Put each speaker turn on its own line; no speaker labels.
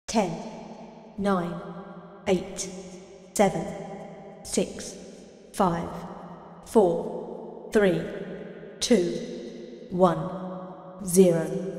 10, 9, 8, 7, 6, 5, 4, 3, 2, 1, 0.